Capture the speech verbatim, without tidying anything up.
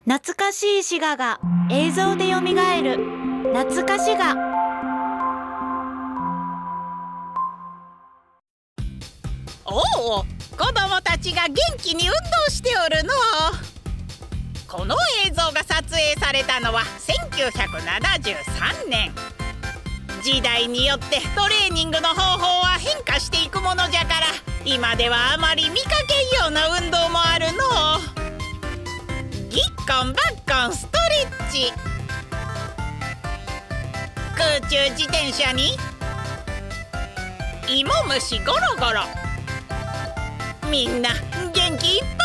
懐かしい滋賀が映像でよみがえる懐かしが。 おお、子供たちが元気に運動しておるの。この映像が撮影されたのはせんきゅうひゃくななじゅうさんねん。時代によってトレーニングの方法は変化していくものじゃから、今ではあまり見かけんような運動もあるの。ぎっこんばっこんストレッチ、空中自転車に芋虫ゴロゴロ。みんな元気いっぱい